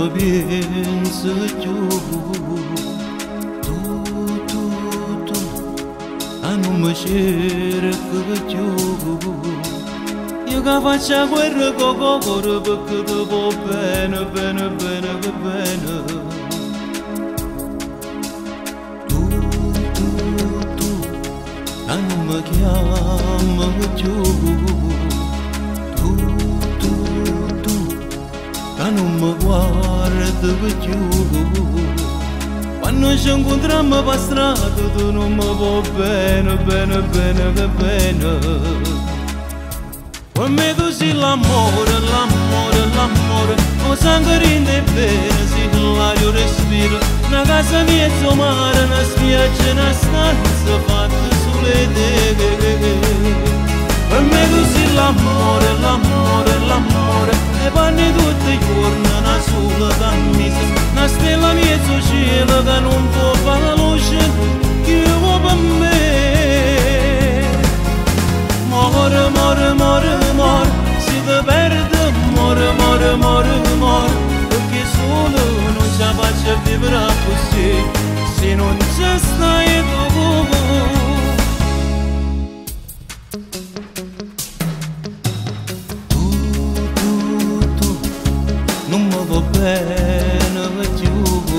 mă pienso più. Tu, non mi cerco più. Io che faccio guerra con cuore perché ti va bene, bene, bene, bene. Tu, non mi chiami più. Non mi guardi più. Quando ci incontriamo per strada tu non mi va bene, bene, bene, bene. Per me tu sei l'amore, l'amore, l'amore. O sangue rinde bene, sei l'aria respiro. Una casa mezzo mare, una spiaggia, una stanza fatta sulle te. Per me tu sei l'amore, l'amore, l'amore. E panni tutti i giorni, una sola camisa, una stella mezzo cielo che non può fare la luce, che vuoi per me. More, more, more, more, si ti perde, more, more, more, more, perché solo non ci faccio vivere così, se non ci stai tu. Non mi va bene più.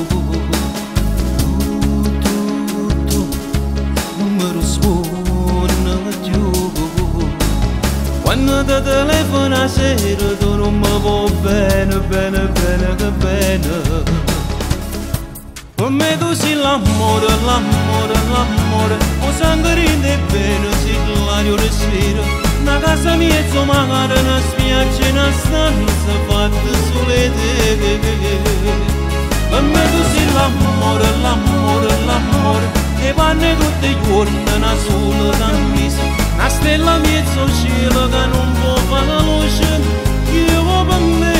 Tu, non mi rispondi più. Quando ti telefono a sera tu non mi va bene, bene, bene, bene. Per me tu sei l'amore, l'amore, l'amore. O sangue rinde bene, sei l'aria respiro. Una casa mezzo mare, una spiaggia, una stanza fatta sulle te. Per me tu sei l'amore, l'amore, l'amore. E panni tutti i giorni, una sola camisa, una stella mezzo cielo che non può fare la luce, che vuoi per me.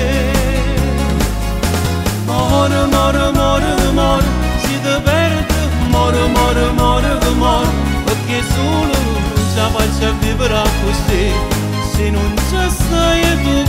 More, more, more, more, si ti perde, more, more, more, more, perché solo non ci faccio vivere così, se non ci stai tu.